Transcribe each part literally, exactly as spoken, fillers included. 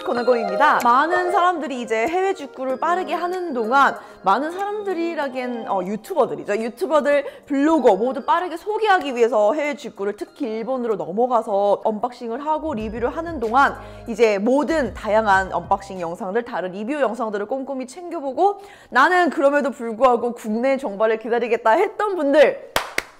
팟캐스트 코너고입니다. 많은 사람들이 이제 해외 직구를 빠르게 하는 동안 많은 사람들이라기엔 어, 유튜버들이죠. 유튜버들, 블로거 모두 빠르게 소개하기 위해서 해외 직구를 특히 일본으로 넘어가서 언박싱을 하고 리뷰를 하는 동안 이제 모든 다양한 언박싱 영상들, 다른 리뷰 영상들을 꼼꼼히 챙겨보고 나는 그럼에도 불구하고 국내 정발을 기다리겠다 했던 분들,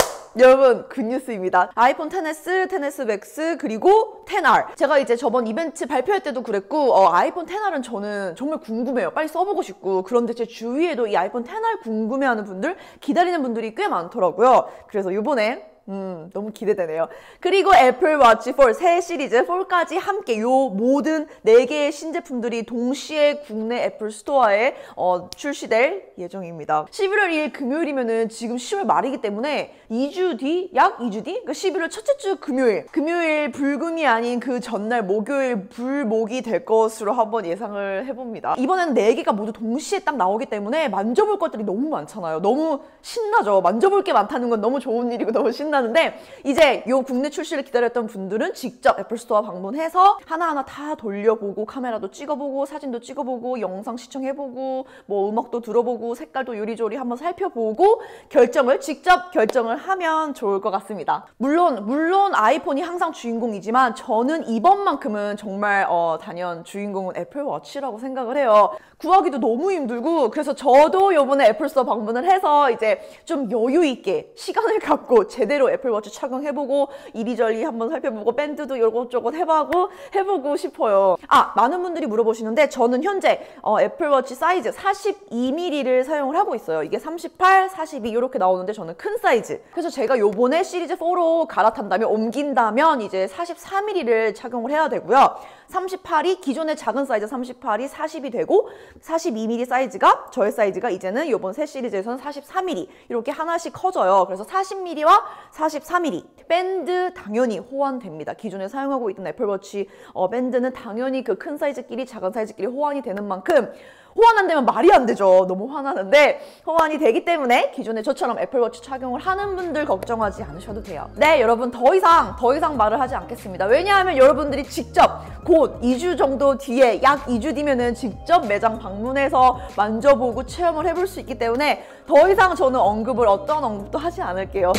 여러분 굿뉴스입니다. 아이폰 텐에스, 텐에스 맥스, 그리고 텐 알. 제가 이제 저번 이벤트 발표할 때도 그랬고 어, 아이폰 텐 알은 저는 정말 궁금해요. 빨리 써보고 싶고. 그런데 제 주위에도 이 아이폰 텐 알 궁금해하는 분들, 기다리는 분들이 꽤 많더라고요. 그래서 이번에 음, 너무 기대되네요. 그리고 애플워치 사 새 시리즈 사까지 함께 요 모든 네 개의 신제품들이 동시에 국내 애플 스토어에 어, 출시될 예정입니다. 십일월 이일 금요일이면은 지금 시월 말이기 때문에 이 주 뒤? 약 이 주 뒤? 그러니까 십일월 첫째 주 금요일. 금요일 불금이 아닌 그 전날 목요일 불목이 될 것으로 한번 예상을 해봅니다. 이번에는 네 개가 모두 동시에 딱 나오기 때문에 만져볼 것들이 너무 많잖아요. 너무 신나죠? 만져볼 게 많다는 건 너무 좋은 일이고 너무 신나 나는데 이제 요 국내 출시를 기다렸던 분들은 직접 애플 스토어 방문해서 하나하나 다 돌려보고 카메라도 찍어보고 사진도 찍어보고 영상 시청해보고 뭐 음악도 들어보고 색깔도 요리조리 한번 살펴보고 결정을 직접 결정을 하면 좋을 것 같습니다. 물론 물론 아이폰이 항상 주인공이지만 저는 이번만큼은 정말 어, 단연 주인공은 애플워치라고 생각을 해요. 구하기도 너무 힘들고 그래서 저도 요번에 애플 스토어 방문을 해서 이제 좀 여유 있게 시간을 갖고 제대로 애플워치 착용해보고 이리저리 한번 살펴보고 밴드도 요것저것 해보고 해보고 싶어요. 아, 많은 분들이 물어보시는데 저는 현재 어, 애플워치 사이즈 사십이 밀리미터를 사용을 하고 있어요. 이게 삼십팔, 사십이 이렇게 나오는데 저는 큰 사이즈. 그래서 제가 요번에 시리즈 사로 갈아탄다면 옮긴다면 이제 사십사 밀리미터를 착용을 해야 되고요. 삼십팔이 기존의 작은 사이즈 삼십팔이 사십이 되고 사십이 밀리미터 사이즈가 저의 사이즈가 이제는 요번 새 시리즈에서는 사십사 밀리미터 이렇게 하나씩 커져요. 그래서 사십 밀리미터와 사십사 밀리미터. 밴드 당연히 호환됩니다. 기존에 사용하고 있던 애플워치 어, 밴드는 당연히 그 큰 사이즈끼리 작은 사이즈끼리 호환이 되는 만큼 호환 안 되면 말이 안 되죠. 너무 화나는데 호환이 되기 때문에 기존에 저처럼 애플워치 착용을 하는 분들 걱정하지 않으셔도 돼요. 네, 여러분 더 이상 더 이상 말을 하지 않겠습니다. 왜냐하면 여러분들이 직접 곧 이 주 정도 뒤에 약 이 주 뒤면은 직접 매장 방문해서 만져보고 체험을 해볼 수 있기 때문에 더 이상 저는 언급을 어떤 언급도 하지 않을게요.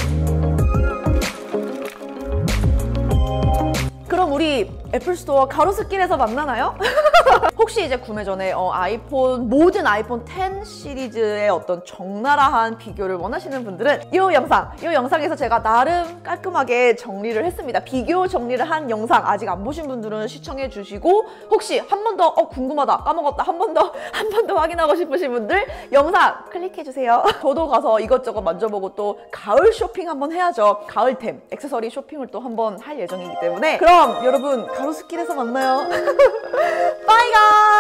그럼 우리 애플스토어 가로수길에서 만나나요? 혹시 이제 구매 전에 어, 아이폰 모든 아이폰 텐 시리즈의 어떤 적나라한 비교를 원하시는 분들은 이 영상, 이 영상에서 제가 나름 깔끔하게 정리를 했습니다. 비교 정리를 한 영상 아직 안 보신 분들은 시청해 주시고 혹시 한 번 더 어, 궁금하다, 까먹었다, 한 번 더 한 번 더 확인하고 싶으신 분들 영상 클릭해 주세요. 저도 가서 이것저것 만져보고 또 가을 쇼핑 한번 해야죠. 가을템, 액세서리 쇼핑을 또 한번 할 예정이기 때문에 그럼 여러분 가로수길에서 만나요. Bye guys!